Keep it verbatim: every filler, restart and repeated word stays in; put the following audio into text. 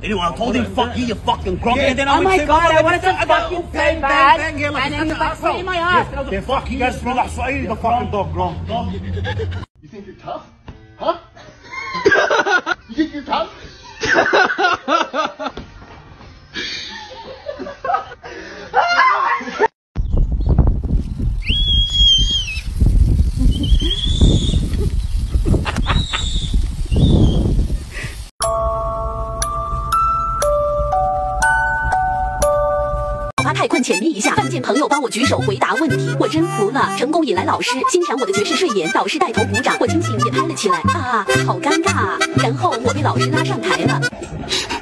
Anyway, I told him fuck you, you fucking grump. Yeah. And then I Oh would my say, God, oh, I wanted to I got fucking bang, say bang, that. bang, yeah, like And it's then such you an fucking asshole. my ass. Yeah, yeah, fuck you guys, brother. Swahili, the fucking dog, bro. You think you're tough? Huh? You think you're tough? 太困，潜力一下，看见朋友帮我举手回答问题，我真服了。成功引来老师欣赏我的爵士睡颜，导师带头鼓掌，我惊醒也拍了起来，啊，好尴尬啊！然后我被老师拉上台了。